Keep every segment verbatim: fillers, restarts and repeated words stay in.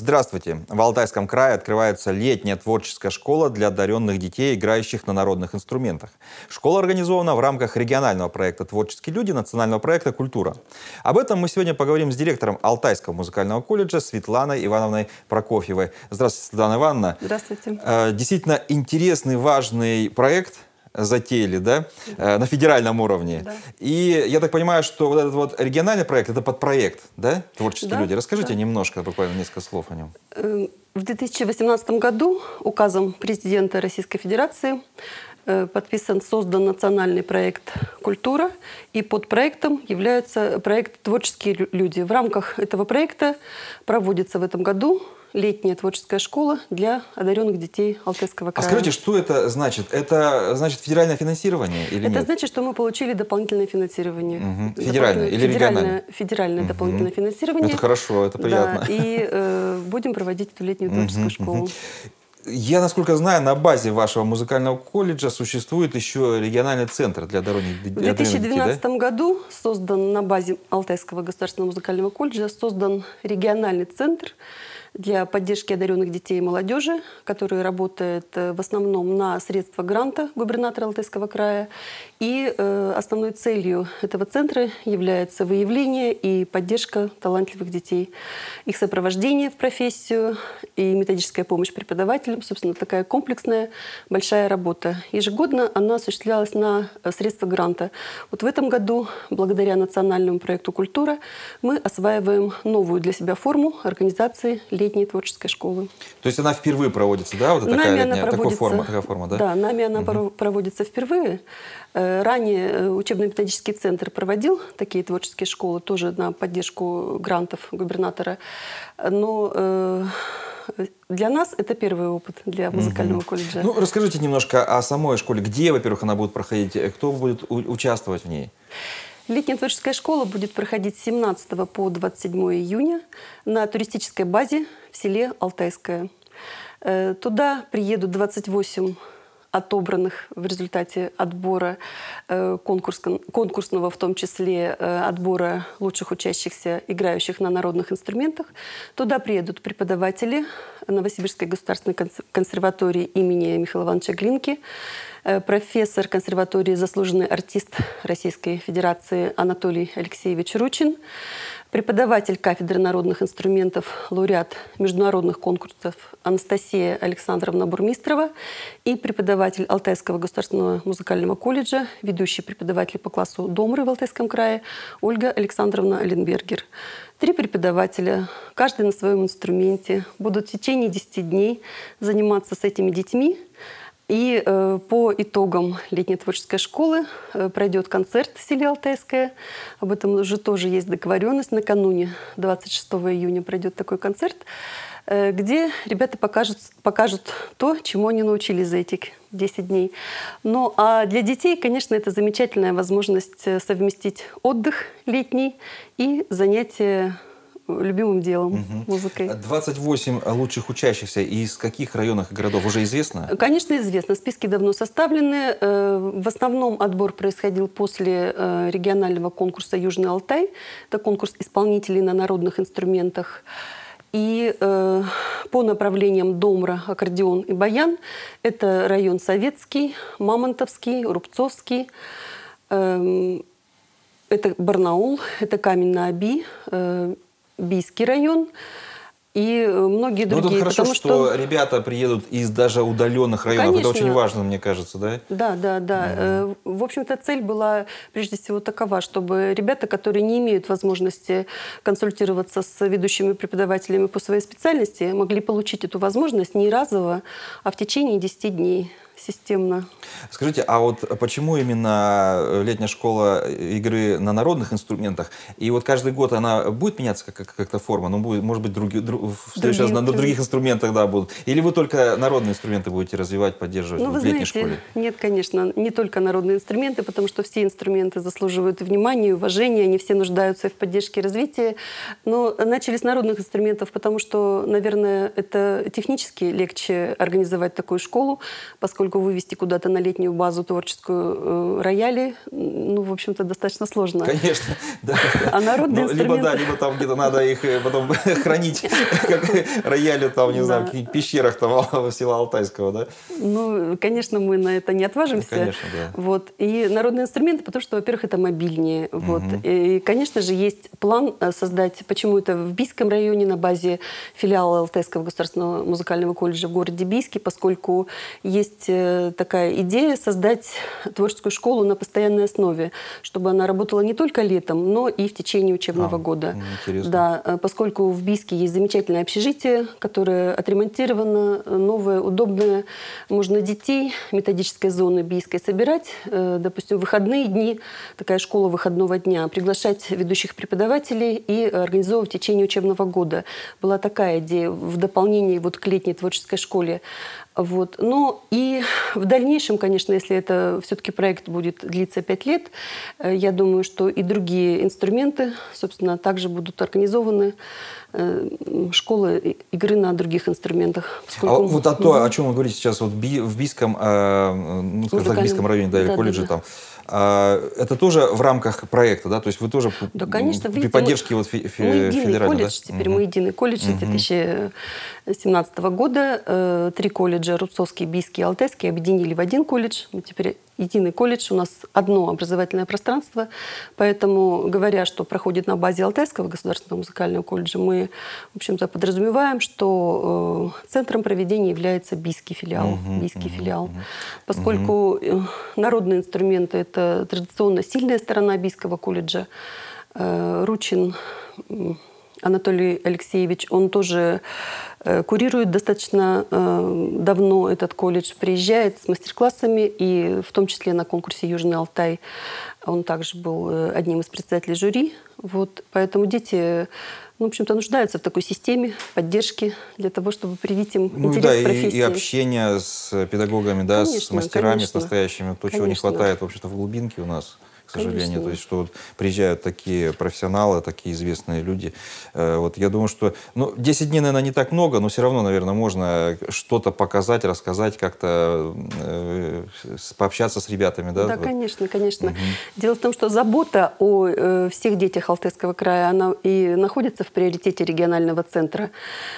Здравствуйте! В Алтайском крае открывается летняя творческая школа для одаренных детей, играющих на народных инструментах. Школа организована в рамках регионального проекта «Творческие люди» национального проекта «Культура». Об этом мы сегодня поговорим с директором Алтайского музыкального колледжа Светланой Ивановной Прокофьевой. Здравствуйте, Светлана Ивановна. Здравствуйте. Действительно интересный, важный проект затеяли, да, да. на федеральном уровне. Да. И я так понимаю, что вот этот вот региональный проект, это подпроект, да, «Творческие да, люди». Расскажите да. немножко, буквально несколько слов о нем. В две тысячи восемнадцатом году указом президента Российской Федерации подписан, создан национальный проект «Культура», и под проектом является проект «Творческие люди». В рамках этого проекта проводится в этом году летняя творческая школа для одаренных детей Алтайского края. А скажите, что это значит? Это значит федеральное финансирование или это нет? Это значит, что мы получили дополнительное финансирование. Угу. Федеральное или региональное? Федеральное угу. дополнительное финансирование. Это хорошо, это приятно. Да, и э, будем проводить эту летнюю творческую школу. Я, насколько знаю, на базе вашего музыкального колледжа существует еще региональный центр для одаренных детей. В две тысячи двенадцатом да? году создан на базе Алтайского государственного музыкального колледжа создан региональный центр для поддержки одаренных детей и молодежи, который работает в основном на средства гранта губернатора Алтайского края. И э, основной целью этого центра является выявление и поддержка талантливых детей, их сопровождение в профессию и методическая помощь преподавателям. Собственно, такая комплексная большая работа. Ежегодно она осуществлялась на средства гранта. Вот в этом году, благодаря национальному проекту «Культура», мы осваиваем новую для себя форму организации летней творческой школы. То есть она впервые проводится, да? Вот такая, нами летняя, она проводится, форма, такая форма, да? Да, нами она угу. проводится впервые. Ранее учебно-методический центр проводил такие творческие школы, тоже на поддержку грантов губернатора. Но э, для нас это первый опыт для музыкального угу. колледжа. Ну, расскажите немножко о самой школе. Где, во-первых, она будет проходить? Кто будет участвовать в ней? Летняя творческая школа будет проходить с семнадцатого по двадцать седьмое июня на туристической базе в селе Алтайское. Туда приедут двадцать восемь отобранных в результате отбора конкурс, конкурсного, в том числе отбора лучших учащихся, играющих на народных инструментах. Туда приедут преподаватели Новосибирской государственной консерватории имени Михаила Ивановича Глинки, профессор консерватории, заслуженный артист Российской Федерации Анатолий Алексеевич Ручин, преподаватель кафедры народных инструментов, лауреат международных конкурсов Анастасия Александровна Бурмистрова и преподаватель Алтайского государственного музыкального колледжа, ведущий преподаватель по классу домры в Алтайском крае Ольга Александровна Ленбергер. Три преподавателя, каждый на своем инструменте, будут в течение десяти дней заниматься с этими детьми. И э, по итогам летней творческой школы э, пройдет концерт в селе Алтайское. Об этом уже тоже есть договоренность. Накануне двадцать шестого июня пройдет такой концерт, э, где ребята покажут, покажут то, чему они научились за эти десять дней. Ну а для детей, конечно, это замечательная возможность совместить отдых летний и занятия любимым делом, угу. музыкой. двадцать восемь лучших учащихся из каких районов и городов уже известно? Конечно, известно. Списки давно составлены. В основном отбор происходил после регионального конкурса «Южный Алтай». Это конкурс исполнителей на народных инструментах. И э, по направлениям домра, аккордеон и баян это район Советский, Мамонтовский, Рубцовский, э, это Барнаул, это Камень-на-Оби, э, Бийский район и многие другие. Ну, это хорошо, что, что ребята приедут из даже удаленных районов. Конечно. Это очень важно, мне кажется, да? Да, да, да. Угу. В общем-то, цель была прежде всего такова, чтобы ребята, которые не имеют возможности консультироваться с ведущими преподавателями по своей специальности, могли получить эту возможность не разово, а в течение десяти дней. Системно. Скажите, а вот почему именно летняя школа игры на народных инструментах? И вот каждый год она будет меняться как- как-то форма? Ну, будет, может быть, други, друг, в следующий раз на других инструментах да, будут? Или вы только народные инструменты будете развивать, поддерживать ну, в вы летней знаете, школе? Нет, конечно, не только народные инструменты, потому что все инструменты заслуживают внимания, уважения, они все нуждаются в поддержке и развитии. Но начали с народных инструментов, потому что, наверное, это технически легче организовать такую школу, поскольку поскольку вывести куда-то на летнюю базу творческую э, рояли, ну, в общем-то, достаточно сложно. Конечно, да. А народные ну, инструменты... Либо, да, либо там где-то надо их потом хранить, как рояли там, не знаю, в каких пещерах там села Алтайского, да? Ну, конечно, мы на это не отважимся. Ну, конечно, да. Вот. И народные инструменты, потому что, во-первых, это мобильнее. Угу. Вот. И, конечно же, есть план создать, почему это в Бийском районе на базе филиала Алтайского государственного музыкального колледжа в городе Бийске, поскольку есть такая идея создать творческую школу на постоянной основе, чтобы она работала не только летом, но и в течение учебного а, года. Интересно. Да, поскольку в Бийске есть замечательное общежитие, которое отремонтировано, новое, удобное. Можно детей методической зоны Бийской собирать, допустим, в выходные дни, такая школа выходного дня, приглашать ведущих преподавателей и организовывать в течение учебного года. Была такая идея в дополнение вот к летней творческой школе. Вот. Ну и в дальнейшем, конечно, если это все-таки проект будет длиться пять лет, я думаю, что и другие инструменты, собственно, также будут организованы. Школы игры на других инструментах. Поскольку... А вот о то, о чем вы говорите сейчас, вот в Бийском, ну, скажем так, в Бийском районе, да, или да, колледже, да, да. там, это тоже в рамках проекта, да? То есть вы тоже да, конечно, при видите, поддержке вот фе мы единый федерального, колледж, да? теперь угу. мы единый колледж с две тысячи семнадцатого года. Три колледжа, Рубцовский, Бийский, Алтайский, объединили в один колледж. Мы теперь единый колледж, у нас одно образовательное пространство, поэтому, говоря, что проходит на базе Алтайского государственного музыкального колледжа, мы, в общем-то, подразумеваем, что э, центром проведения является Бийский филиал. Uh-huh, Бийский uh-huh, филиал. Uh-huh. Поскольку uh-huh. народные инструменты – это традиционно сильная сторона Бийского колледжа, э, Ручин Анатолий Алексеевич, он тоже э, курирует достаточно э, давно этот колледж, приезжает с мастер-классами, и в том числе на конкурсе «Южный Алтай» он также был э, одним из председателей жюри. Вот, поэтому дети, ну, в общем-то, нуждаются в такой системе поддержки для того, чтобы привить им ну, интерес да, к профессии. И, и общение с педагогами, да, конечно, с мастерами, конечно, с настоящими, то, чего конечно. не хватает, в общем-то, в глубинке у нас. К сожалению, Конечно. то есть, что вот приезжают такие профессионалы, такие известные люди. Вот, я думаю, что, ну, десять дней, наверное, не так много, но все равно, наверное, можно что-то показать, рассказать, как-то э, пообщаться с ребятами. Да, да вот. конечно, конечно. Угу. Дело в том, что забота о э, всех детях Алтайского края, она и находится в приоритете регионального центра.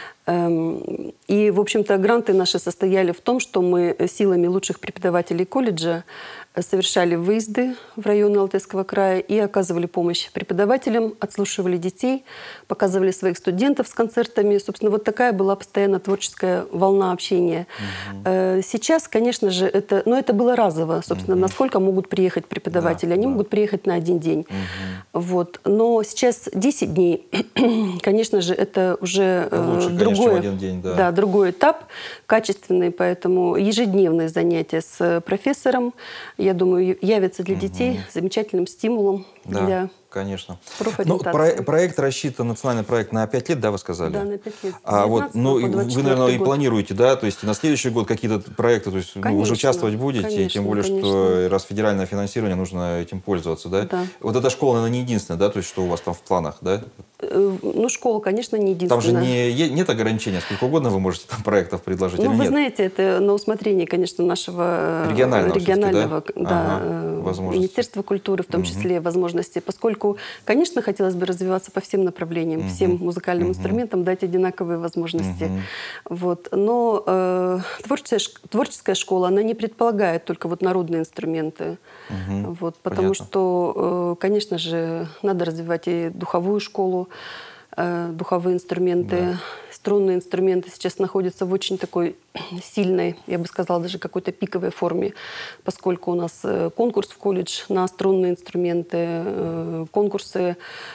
И, в общем-то, гранты наши состояли в том, что мы силами лучших преподавателей колледжа совершали выезды в районы Алтайского края и оказывали помощь преподавателям, отслушивали детей, показывали своих студентов с концертами. Собственно, вот такая была постоянно творческая волна общения. Угу. Сейчас, конечно же, это, но это было разово, собственно, угу. насколько могут приехать преподаватели. Да, Они да. могут приехать на один день. Угу. Вот. Но сейчас десять дней, конечно же, это уже Лучше, другой, конечно, в один день, да. Да, другой этап, качественный, поэтому ежедневные занятия с профессором, я думаю, явится для детей угу. замечательным стимулом да, для конечно. профориентации. Ну, про проект рассчитан, национальный проект, на пять лет, да, вы сказали? Да, на пять лет. А вот, ну, вы, наверное, и планируете, да, то есть и на следующий год какие-то проекты, то есть конечно, ну, вы же участвовать будете, конечно, и тем более, конечно. что раз федеральное финансирование, нужно этим пользоваться, да? Да. Вот эта школа, наверное, не единственная, да, то есть что у вас там в планах, да? Ну, школа, конечно, не единственная. Там же не, нет ограничения, сколько угодно вы можете там проектов предложить, ну, или вы нет? знаете, это на усмотрение, конечно, нашего регионального, регионального да? Да, ага, Министерства культуры, в том угу. числе, возможности, поскольку, конечно, хотелось бы развиваться по всем направлениям, угу. всем музыкальным угу. инструментам дать одинаковые возможности. Угу. Вот. Но э, творческая, творческая школа, она не предполагает только вот народные инструменты. Угу. Вот, потому Понятно. что, э, конечно же, надо развивать и духовую школу, э, духовые инструменты. Да. Струнные инструменты сейчас находятся в очень такой сильной, я бы сказала, даже какой-то пиковой форме, поскольку у нас конкурс в колледж на струнные инструменты, конкурсы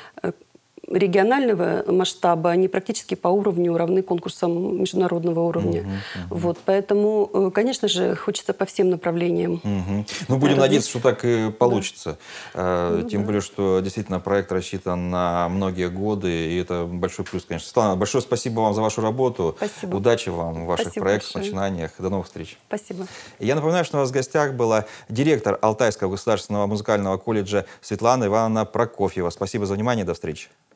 регионального масштаба, они практически по уровню равны конкурсам международного уровня. Uh-huh, uh-huh. Вот, поэтому, конечно же, хочется по всем направлениям. Uh-huh. Ну, будем надеяться, что так и получится. Да. Тем ну, более, да. что действительно проект рассчитан на многие годы, и это большой плюс, конечно. Светлана, большое спасибо вам за вашу работу. Спасибо. Удачи вам в ваших спасибо проектах, большое. начинаниях. До новых встреч. Спасибо. Я напоминаю, что у нас в гостях была директор Алтайского государственного музыкального колледжа Светлана Ивановна Прокофьева. Спасибо за внимание. До встречи.